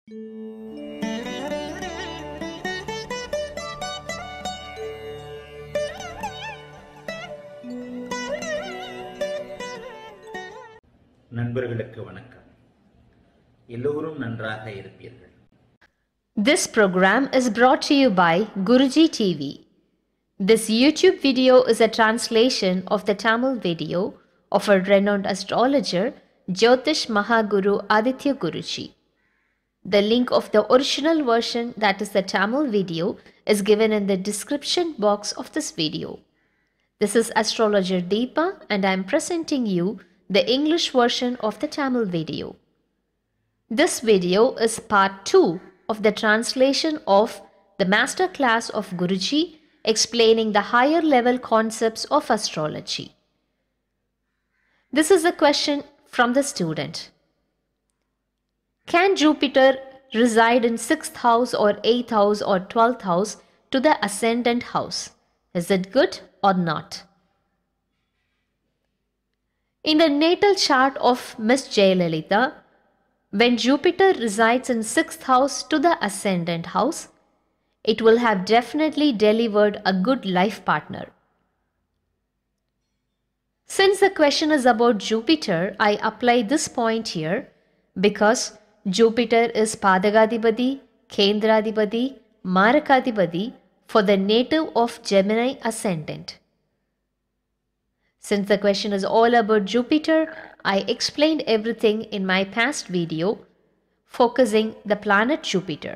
நண்பர்களுக்கு வணக்கம். எல்லோரும் நன்றாக இருப்பீர்கள். This program is brought to you by Guruji TV. This YouTube video is a translation of the Tamil video of a renowned astrologer, Jyotish Mahaguru Aditya Guruji. The link of the original version, that is the Tamil video, is given in the description box of this video. This is astrologer Deepa and I am presenting you the English version of the Tamil video. This video is part 2 of the translation of the masterclass of Guruji explaining the higher level concepts of astrology. This is a question from the student. Can Jupiter reside in 6th house or 8th house or 12th house to the ascendant house? Is it good or not? In the natal chart of Miss Jayalalitha, when Jupiter resides in 6th house to the ascendant house, it will have definitely delivered a good life partner. Since the question is about Jupiter, I apply this point here because Jupiter is Padagadipati, Kendradipati, Marakadipati for the native of Gemini ascendant. Since the question is all about Jupiter, I explained everything in my past video focusing the planet Jupiter.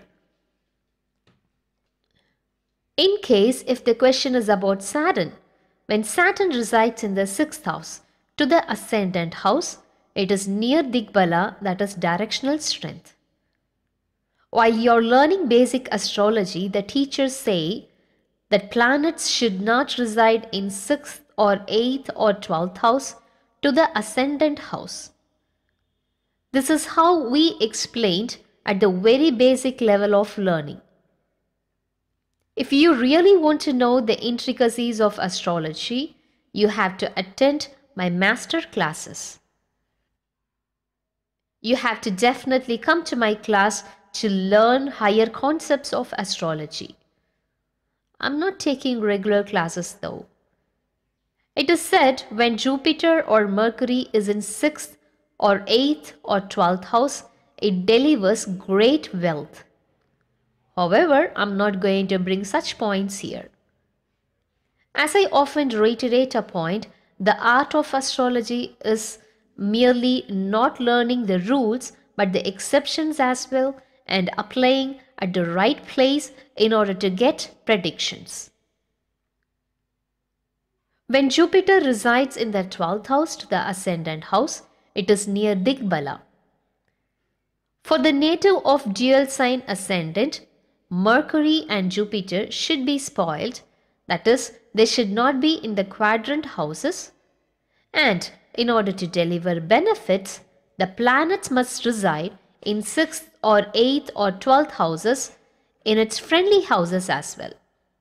In case if the question is about Saturn, when Saturn resides in the 6th house to the ascendant house, it is near Digbala, that is directional strength. While you're learning basic astrology, the teachers say that planets should not reside in 6th or 8th or 12th house to the ascendant house. This is how we explained at the very basic level of learning. If you really want to know the intricacies of astrology, you have to attend my master classes. You have to definitely come to my class to learn higher concepts of astrology. I'm not taking regular classes though. It is said when Jupiter or Mercury is in 6th or 8th or 12th house, it delivers great wealth. However, I'm not going to bring such points here. As I often reiterate a point, the art of astrology is merely not learning the rules but the exceptions as well and applying at the right place in order to get predictions. When Jupiter resides in the 12th house to the ascendant house, it is near Digbala. For the native of dual sign ascendant, Mercury and Jupiter should be spoiled, that is, they should not be in the quadrant houses, and in order to deliver benefits, the planets must reside in 6th or 8th or 12th houses in its friendly houses as well.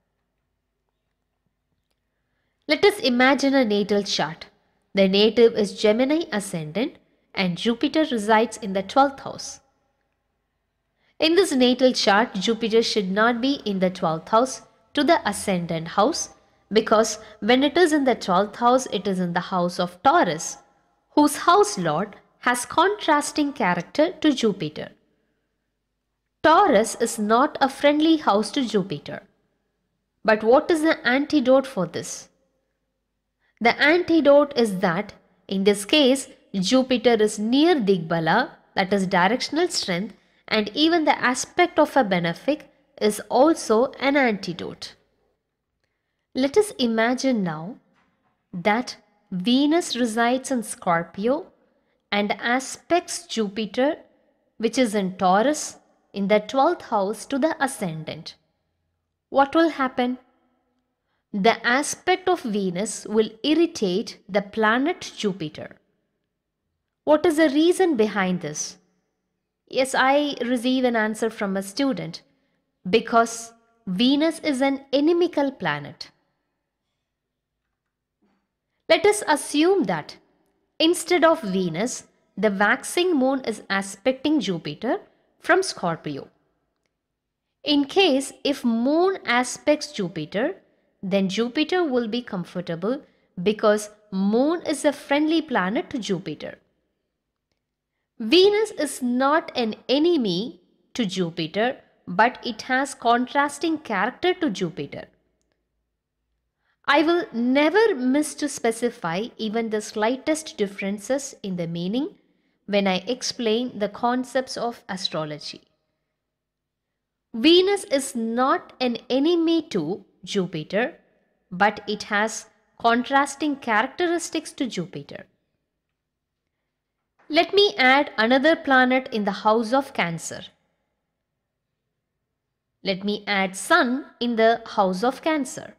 Let us imagine a natal chart. The native is Gemini ascendant and Jupiter resides in the 12th house. In this natal chart, Jupiter should not be in the 12th house to the ascendant house because when it is in the 12th house, it is in the house of Taurus, whose house lord has contrasting character to Jupiter. Taurus is not a friendly house to Jupiter. But what is the antidote for this? The antidote is that, in this case, Jupiter is near Digbala, that is directional strength, and even the aspect of a benefic is also an antidote. Let us imagine now that Venus resides in Scorpio and aspects Jupiter, which is in Taurus, in the 12th house to the ascendant. What will happen? The aspect of Venus will irritate the planet Jupiter. What is the reason behind this? Yes, I receive an answer from a student. Because Venus is an inimical planet. Let us assume that instead of Venus, the waxing moon is aspecting Jupiter from Scorpio. In case if Moon aspects Jupiter, then Jupiter will be comfortable because Moon is a friendly planet to Jupiter. Venus is not an enemy to Jupiter, but it has contrasting character to Jupiter. I will never miss to specify even the slightest differences in the meaning when I explain the concepts of astrology. Venus is not an enemy to Jupiter, but it has contrasting characteristics to Jupiter. Let me add another planet in the house of Cancer. Let me add Sun in the house of Cancer.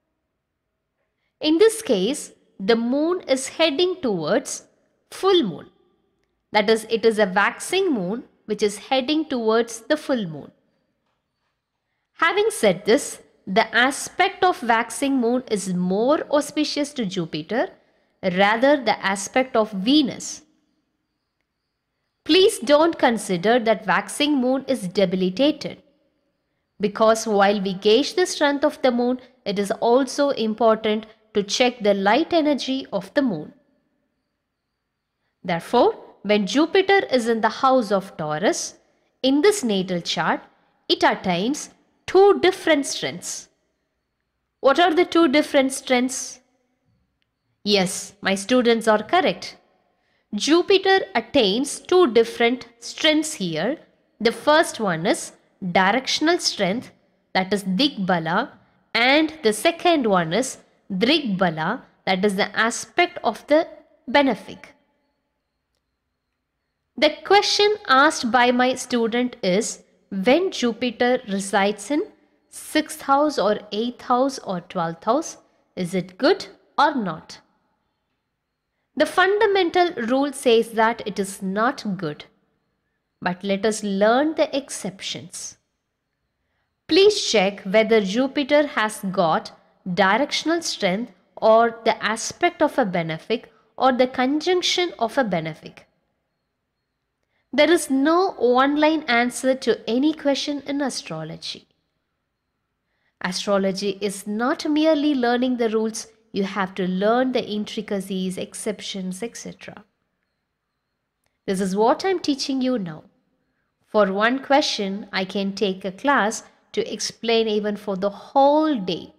In this case, the Moon is heading towards full moon. That is, it is a waxing moon which is heading towards the full moon. Having said this, the aspect of waxing moon is more auspicious to Jupiter rather the aspect of Venus. Please don't consider that waxing moon is debilitated, because while we gauge the strength of the moon, it is also important to check the light energy of the moon. Therefore, when Jupiter is in the house of Taurus, in this natal chart, it attains two different strengths. What are the two different strengths? Yes, my students are correct. Jupiter attains two different strengths here. The first one is directional strength, that is Digbala, and the second one is Drigbala, that is the aspect of the benefic. The question asked by my student is, when Jupiter resides in 6th house or 8th house or 12th house, is it good or not? The fundamental rule says that it is not good. But let us learn the exceptions. Please check whether Jupiter has got directional strength or the aspect of a benefic or the conjunction of a benefic. There is no one-line answer to any question in astrology. Astrology is not merely learning the rules, you have to learn the intricacies, exceptions, etc. This is what I am teaching you now. For one question, I can take a class to explain even for the whole day.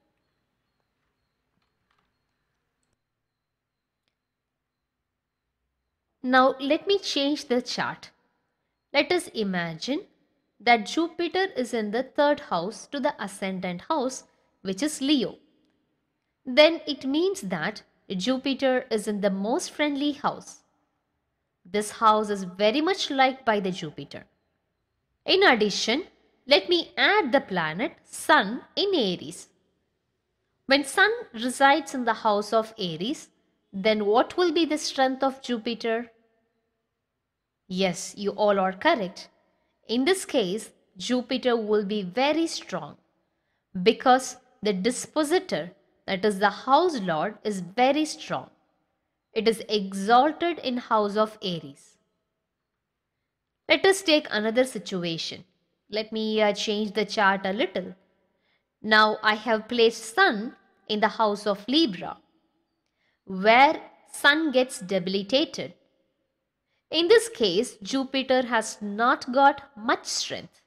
Now let me change the chart. Let us imagine that Jupiter is in the 3rd house to the ascendant house, which is Leo. Then it means that Jupiter is in the most friendly house. This house is very much liked by the Jupiter. In addition, let me add the planet Sun in Aries. When Sun resides in the house of Aries, then what will be the strength of Jupiter? Yes, you all are correct. In this case, Jupiter will be very strong because the dispositor, that is the house lord, is very strong. It is exalted in house of Aries. Let us take another situation. Let me change the chart a little. Now I have placed Sun in the house of Libra, where Sun gets debilitated. In this case, Jupiter has not got much strength.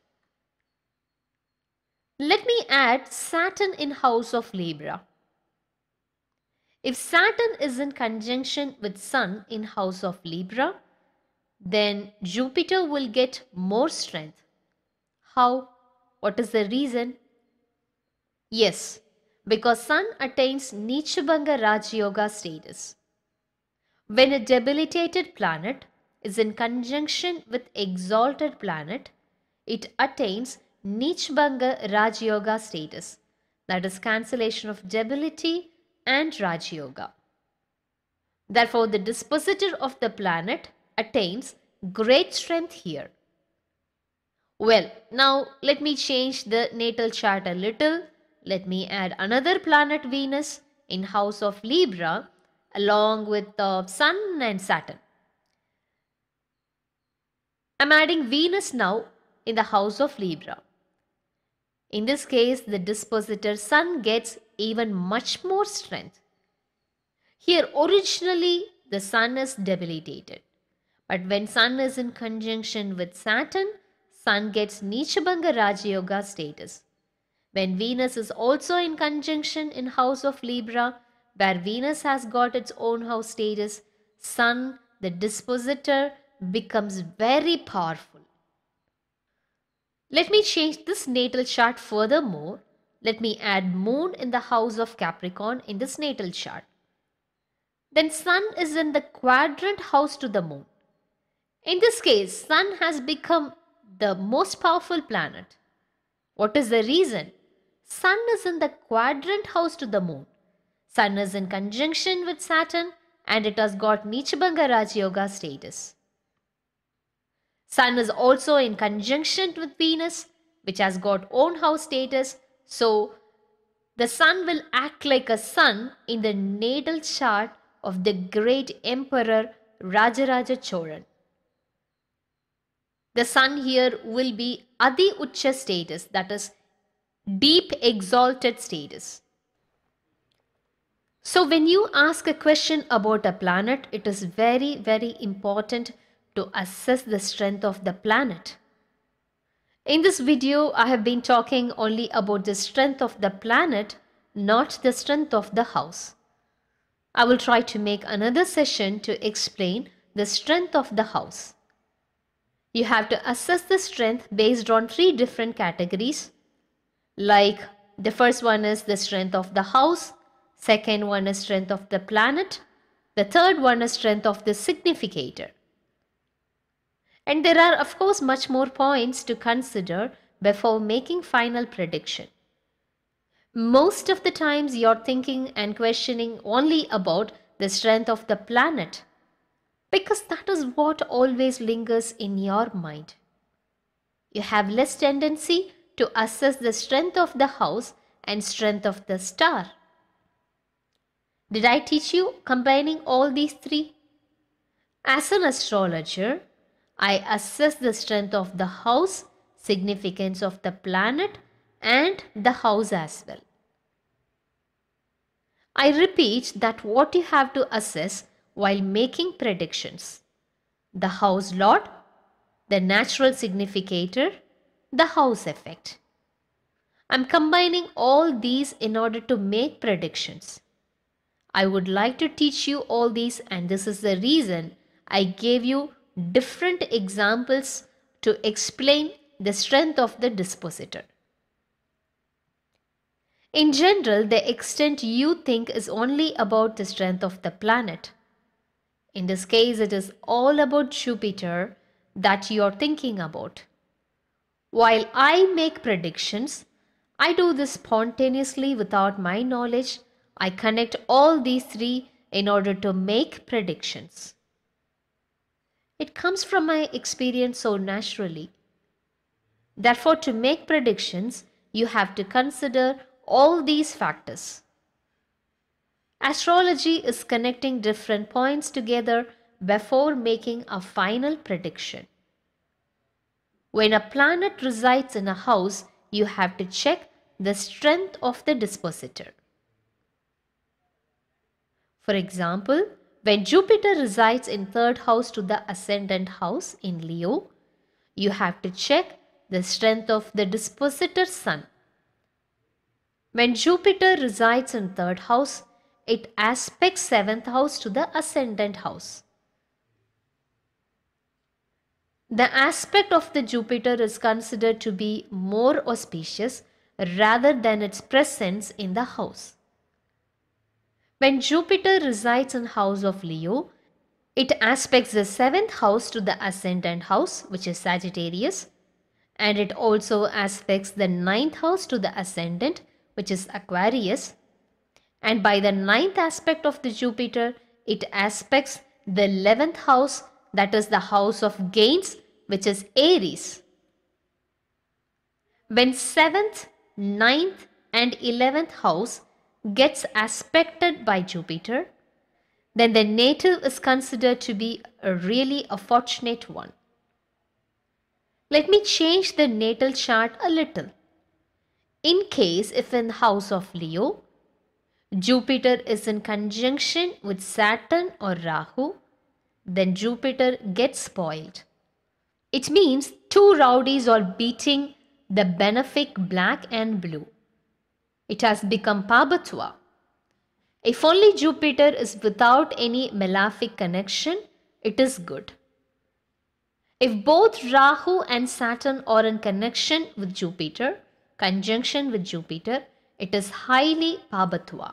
Let me add Saturn in house of Libra. If Saturn is in conjunction with Sun in house of Libra, then Jupiter will get more strength. How? What is the reason? Yes, because Sun attains Nichabanga Raj Yoga status. When a debilitated planet is in conjunction with exalted planet, it attains Nichabanga Raj Yoga status, that is cancellation of debility and Raj Yoga. Therefore, the dispositor of the planet attains great strength here. Well, now let me change the natal chart a little. Let me add another planet Venus in house of Libra along with the Sun and Saturn. I'm adding Venus now in the house of Libra. In this case, the dispositor Sun gets even much more strength. Here, originally, the Sun is debilitated. But when Sun is in conjunction with Saturn, Sun gets Nichabanga Raja Yoga status. When Venus is also in conjunction in house of Libra, where Venus has got its own house status, Sun, the dispositor, becomes very powerful. Let me change this natal chart furthermore. Let me add Moon in the house of Capricorn in this natal chart. Then Sun is in the quadrant house to the Moon. In this case, Sun has become the most powerful planet. What is the reason? Sun is in the quadrant house to the Moon. Sun is in conjunction with Saturn and it has got Nichabanga Raja Yoga status. Sun is also in conjunction with Venus, which has got own house status. So, the Sun will act like a sun in the natal chart of the great Emperor Rajaraja Cholan. The Sun here will be Adi Ucha status, that is deep exalted status. So when you ask a question about a planet, it is very, very important to assess the strength of the planet. In this video, I have been talking only about the strength of the planet, not the strength of the house. I will try to make another session to explain the strength of the house. You have to assess the strength based on 3 different categories. Like the first one is the strength of the house, second one is strength of the planet, the third one is strength of the significator. And there are of course much more points to consider before making final prediction. Most of the times you're thinking and questioning only about the strength of the planet, because that is what always lingers in your mind. You have less tendency to assess the strength of the house and strength of the star. Did I teach you combining all these 3? As an astrologer, I assess the strength of the house, significance of the planet, and the house as well. I repeat that what you have to assess while making predictions: the house lord, the natural significator, the house effect. I'm combining all these in order to make predictions. I would like to teach you all these, and this is the reason I gave you different examples to explain the strength of the dispositor. In general, the extent you think is only about the strength of the planet. In this case, it is all about Jupiter that you are thinking about. While I make predictions, I do this spontaneously without my knowledge. I connect all these 3 in order to make predictions. It comes from my experience so naturally. Therefore, to make predictions, you have to consider all these factors. Astrology is connecting different points together before making a final prediction. When a planet resides in a house, you have to check the strength of the dispositor. For example, when Jupiter resides in 3rd house to the ascendant house in Leo, you have to check the strength of the dispositor Sun. When Jupiter resides in 3rd house, it aspects 7th house to the ascendant house. The aspect of the Jupiter is considered to be more auspicious rather than its presence in the house. When Jupiter resides in house of Leo, it aspects the 7th house to the ascendant house, which is Sagittarius, and it also aspects the 9th house to the ascendant, which is Aquarius. And by the 9th aspect of the Jupiter, it aspects the 11th house, that is the house of gains, which is Aries. When 7th, 9th and 11th house gets aspected by Jupiter, then the native is considered to be really a fortunate one. Let me change the natal chart a little. In case if in house of Leo, Jupiter is in conjunction with Saturn or Rahu, then Jupiter gets spoiled. It means two rowdies are beating the benefic black and blue. It has become Pabatwa. If only Jupiter is without any malefic connection, it is good. If both Rahu and Saturn are in conjunction with Jupiter, it is highly Pabatwa.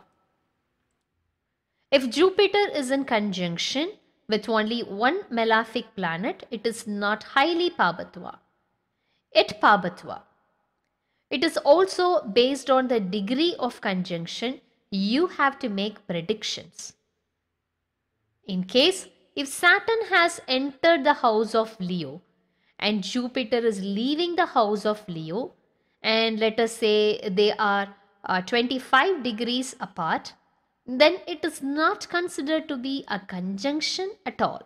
If Jupiter is in conjunction with only one malefic planet, it is not highly Pabatwa. It Pabatwa. It is also based on the degree of conjunction you have to make predictions. In case if Saturn has entered the house of Leo and Jupiter is leaving the house of Leo, and let us say they are 25 degrees apart, then it is not considered to be a conjunction at all.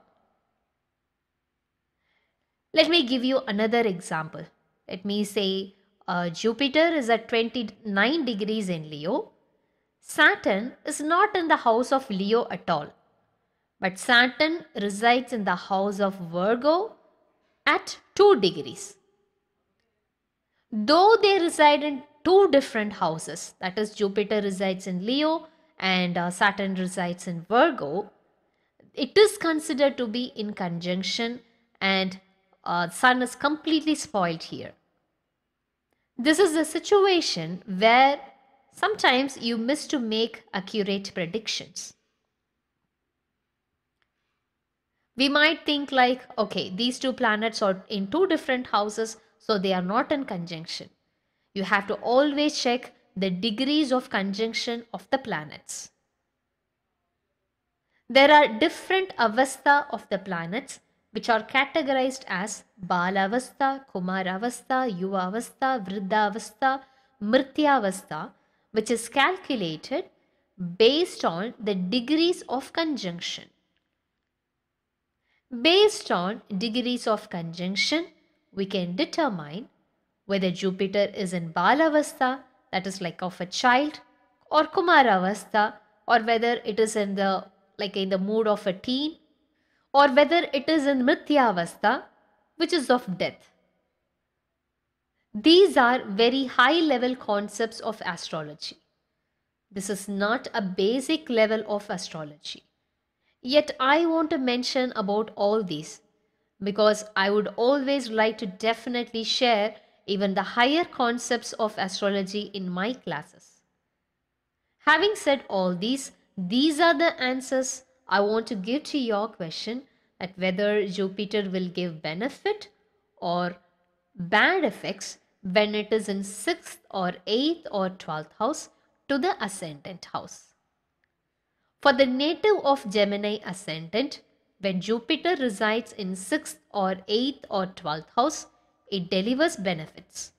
Let me give you another example. Let me say Jupiter is at 29 degrees in Leo. Saturn is not in the house of Leo at all, but Saturn resides in the house of Virgo at 2 degrees. Though they reside in two different houses, that is Jupiter resides in Leo and Saturn resides in Virgo, it is considered to be in conjunction, and Sun is completely spoiled here. This is a situation where sometimes you miss to make accurate predictions. We might think like, okay, these two planets are in two different houses, so they are not in conjunction. You have to always check the degrees of conjunction of the planets. There are different avastha of the planets which are categorized as Balavastha, Kumaravastha, Yuvavastha, Vriddhavastha, Mrityavastha, which is calculated based on the degrees of conjunction. Based on degrees of conjunction, we can determine whether Jupiter is in Balavastha, that is like of a child, or Kumaravastha, or whether it is in the mood of a teen, or whether it is in Mrityavastha, which is of death. These are very high level concepts of astrology. This is not a basic level of astrology. Yet I want to mention about all these because I would always like to definitely share even the higher concepts of astrology in my classes. Having said all these are the answers I want to give to your question that whether Jupiter will give benefit or bad effects when it is in 6th or 8th or 12th house to the ascendant house. For the native of Gemini ascendant, when Jupiter resides in 6th or 8th or 12th house, it delivers benefits.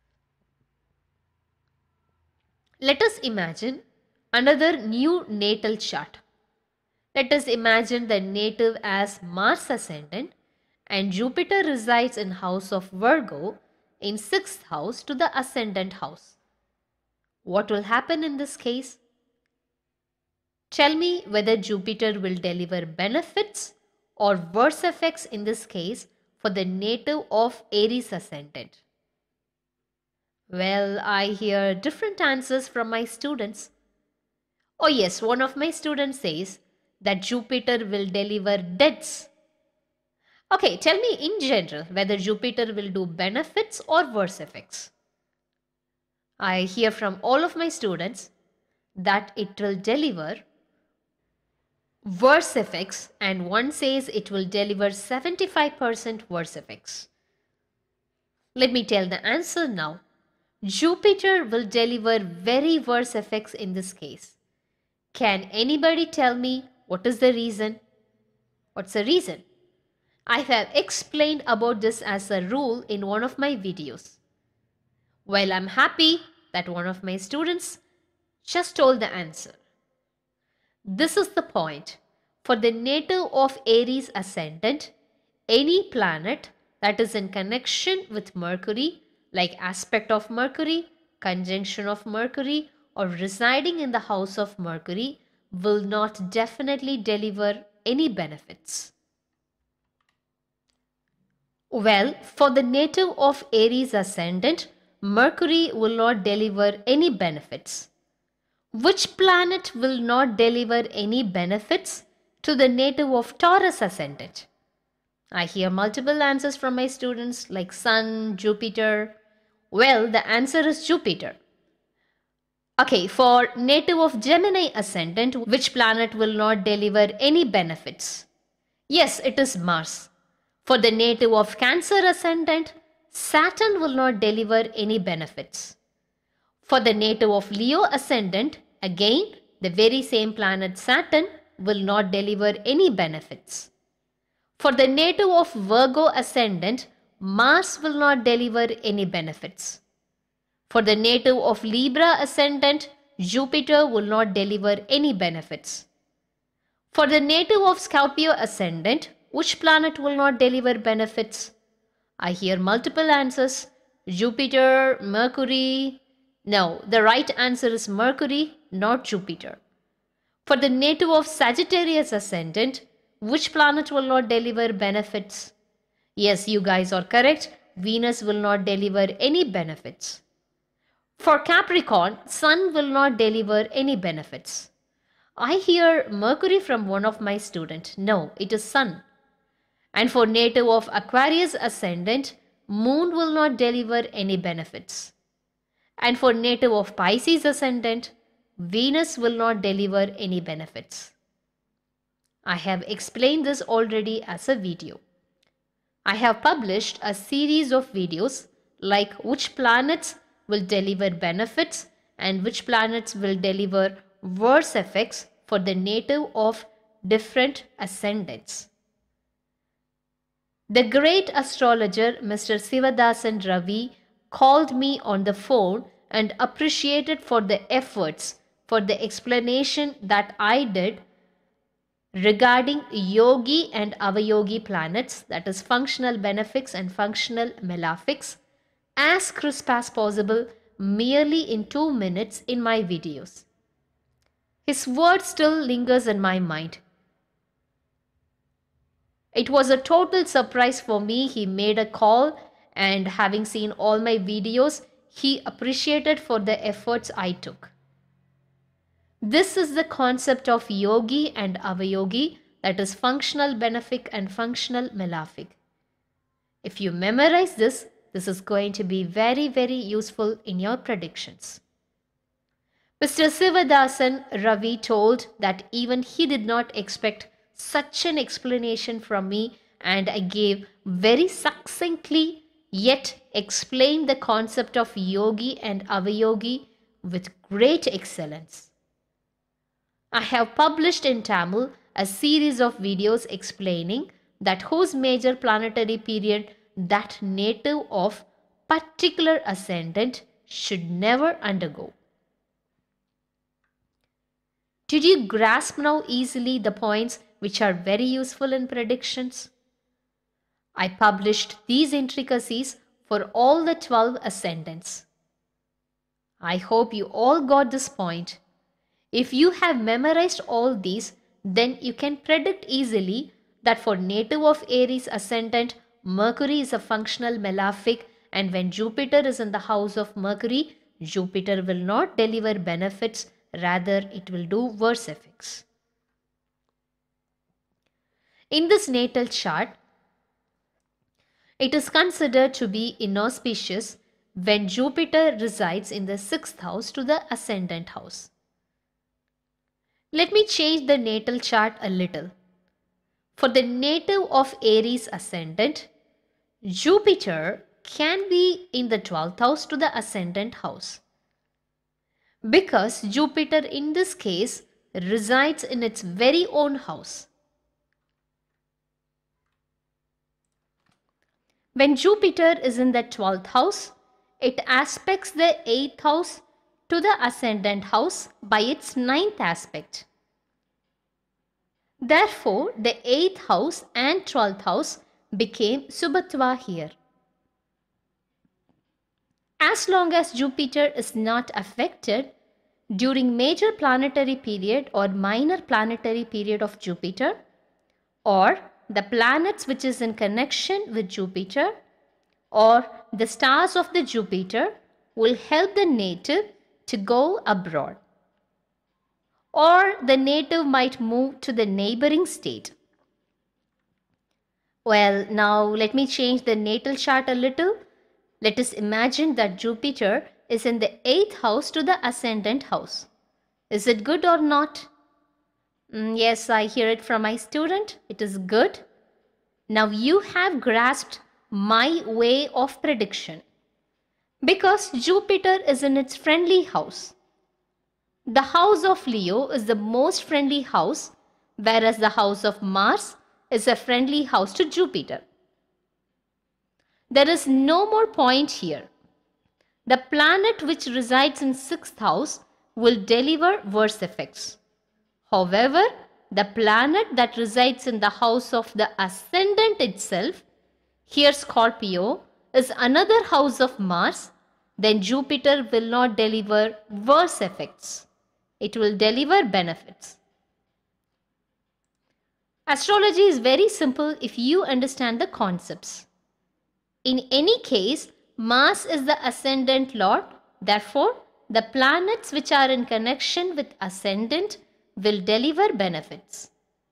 Let us imagine another new natal chart. Let us imagine the native as Mars ascendant and Jupiter resides in house of Virgo in 6th house to the ascendant house. What will happen in this case? Tell me whether Jupiter will deliver benefits or worse effects in this case for the native of Aries ascendant. Well, I hear different answers from my students. Oh yes, one of my students says that Jupiter will deliver deaths. Okay, tell me in general whether Jupiter will do benefits or worse effects. I hear from all of my students that it will deliver worse effects, and one says it will deliver 75% worse effects. Let me tell the answer now. Jupiter will deliver very worse effects in this case. Can anybody tell me what is the reason? What's the reason? I have explained about this as a rule in one of my videos. Well, I'm happy that one of my students just told the answer. This is the point. For the native of Aries ascendant, any planet that is in connection with Mercury, like aspect of Mercury, conjunction of Mercury, or residing in the house of Mercury, will not definitely deliver any benefits. Well, for the native of Aries ascendant, Mercury will not deliver any benefits. Which planet will not deliver any benefits to the native of Taurus ascendant? I hear multiple answers from my students like Sun, Jupiter. Well, the answer is Jupiter. Okay, for native of Gemini ascendant, which planet will not deliver any benefits? Yes, it is Mars. For the native of Cancer ascendant, Saturn will not deliver any benefits. For the native of Leo ascendant, again, the very same planet Saturn will not deliver any benefits. For the native of Virgo ascendant, Mars will not deliver any benefits. For the native of Libra ascendant, Jupiter will not deliver any benefits. For the native of Scorpio ascendant, which planet will not deliver benefits? I hear multiple answers. Jupiter, Mercury. No, the right answer is Mercury, not Jupiter. For the native of Sagittarius ascendant, which planet will not deliver benefits? Yes, you guys are correct. Venus will not deliver any benefits. For Capricorn, Sun will not deliver any benefits. I hear Mercury from one of my students. No, it is Sun. And for native of Aquarius ascendant, Moon will not deliver any benefits. And for native of Pisces ascendant, Venus will not deliver any benefits. I have explained this already as a video. I have published a series of videos like which planets will deliver benefits and which planets will deliver worse effects for the native of different ascendants. The great astrologer Mr. Sivadasan Ravi called me on the phone and appreciated for the efforts for the explanation that I did regarding yogi and avayogi planets, that is functional benefics and functional malefics, as crisp as possible merely in 2 minutes in my videos. His word still lingers in my mind. It was a total surprise for me. He made a call and having seen all my videos, he appreciated for the efforts I took. This is the concept of yogi and avayogi, that is functional benefic and functional malefic. If you memorize this is going to be very, very useful in your predictions. Mr. Sivadasan Ravi told that even he did not expect such an explanation from me, and I gave very succinctly yet explained the concept of yogi and avayogi with great excellence. I have published in Tamil a series of videos explaining that whose major planetary period that native of particular ascendant should never undergo. Did you grasp now easily the points which are very useful in predictions? I published these intricacies for all the 12 ascendants. I hope you all got this point. If you have memorized all these, then you can predict easily that for native of Aries ascendant, Mercury is a functional malefic, and when Jupiter is in the house of Mercury, Jupiter will not deliver benefits, rather it will do worse effects. In this natal chart, it is considered to be inauspicious when Jupiter resides in the 6th house to the ascendant house. Let me change the natal chart a little. For the native of Aries ascendant, Jupiter can be in the 12th house to the ascendant house, because Jupiter in this case resides in its very own house. When Jupiter is in the 12th house, it aspects the 8th house to the ascendant house by its 9th aspect. Therefore, the 8th house and 12th house became Subhatwa here. As long as Jupiter is not affected during major planetary period or minor planetary period of Jupiter, or the planets which is in connection with Jupiter, or the stars of the Jupiter will help the native to go abroad, or the native might move to the neighboring state. Well, now let me change the natal chart a little. Let us imagine that Jupiter is in the 8th house to the ascendant house. Is it good or not? Yes, I hear it from my student. It is good. Now you have grasped my way of prediction. Because Jupiter is in its friendly house. The house of Leo is the most friendly house, whereas the house of Mars is a friendly house to Jupiter. There is no more point here. The planet which resides in 6th house will deliver worse effects. However, the planet that resides in the house of the ascendant itself, here Scorpio, is another house of Mars, then Jupiter will not deliver worse effects. It will deliver benefits. Astrology is very simple if you understand the concepts. In any case, Mars is the ascendant lord. Therefore, the planets which are in connection with ascendant will deliver benefits.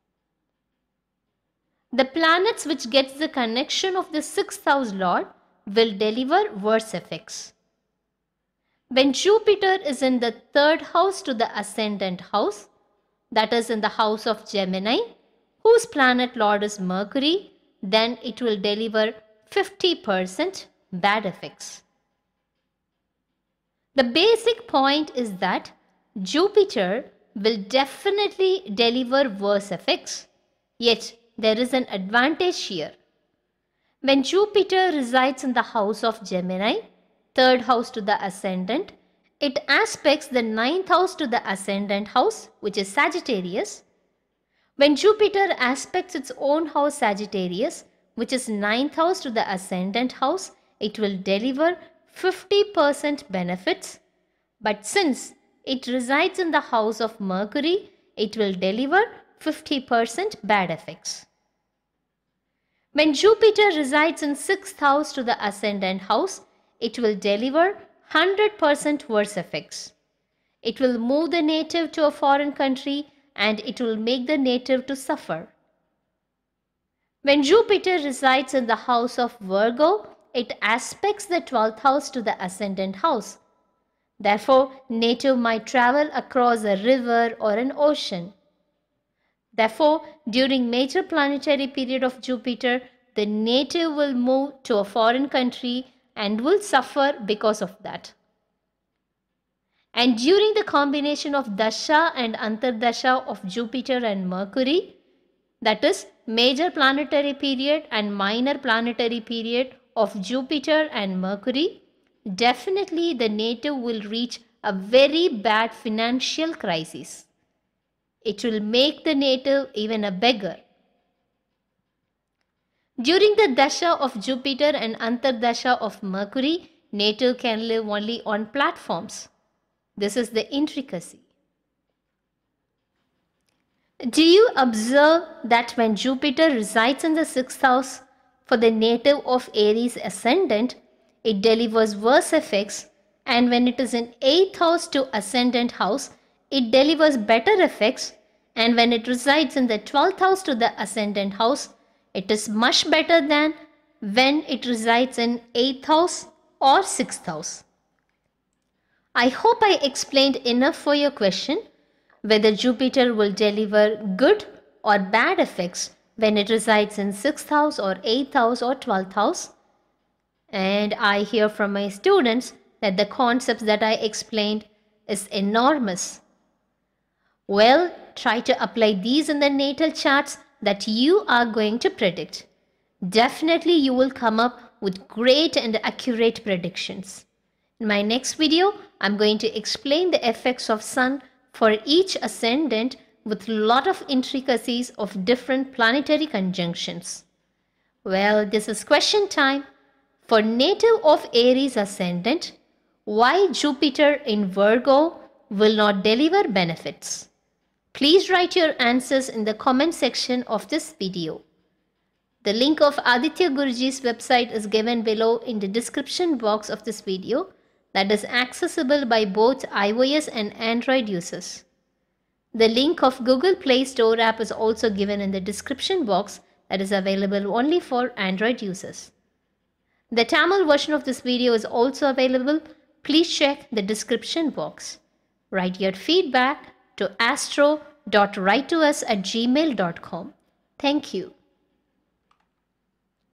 The planets which gets the connection of the 6th house lord will deliver worse effects. When Jupiter is in the 3rd house to the ascendant house, that is in the house of Gemini, whose planet lord is Mercury, then it will deliver 50% bad effects. The basic point is that Jupiter will definitely deliver worse effects, yet there is an advantage here. When Jupiter resides in the house of Gemini, 3rd house to the ascendant, it aspects the 9th house to the ascendant house, which is Sagittarius. When Jupiter aspects its own house Sagittarius, which is 9th house to the ascendant house, it will deliver 50% benefits. But since it resides in the house of Mercury, it will deliver 50% bad effects. When Jupiter resides in 6th house to the ascendant house, it will deliver 100% worse effects. It will move the native to a foreign country and it will make the native to suffer. When Jupiter resides in the house of Virgo, it aspects the 12th house to the ascendant house. Therefore, native might travel across a river or an ocean. Therefore, during major planetary period of Jupiter, the native will move to a foreign country and will suffer because of that. And during the combination of Dasha and Antardasha of Jupiter and Mercury, that is major planetary period and minor planetary period of Jupiter and Mercury, definitely the native will reach a very bad financial crisis. It will make the native even a beggar. During the Dasha of Jupiter and Antardasha of Mercury, native can live only on platforms. This is the intricacy. Do you observe that when Jupiter resides in the 6th house for the native of Aries ascendant, it delivers worse effects, and when it is in 8th house to ascendant house, it delivers better effects, and when it resides in the 12th house to the ascendant house, it is much better than when it resides in 8th house or 6th house. I hope I explained enough for your question, whether Jupiter will deliver good or bad effects when it resides in 6th house or 8th house or 12th house. And I hear from my students that the concepts that I explained is enormous. Well, try to apply these in the natal charts that you are going to predict. Definitely you will come up with great and accurate predictions. In my next video, I'm going to explain the effects of Sun for each ascendant with lot of intricacies of different planetary conjunctions. Well, this is question time. For native of Aries ascendant, why Jupiter in Virgo will not deliver benefits? Please write your answers in the comment section of this video. The link of Aditya Guruji's website is given below in the description box of this video, that is accessible by both iOS and Android users. The link of Google Play Store app is also given in the description box, that is available only for Android users. The Tamil version of this video is also available. Please check the description box. Write your feedback to astro.writetous@gmail.com. Thank you.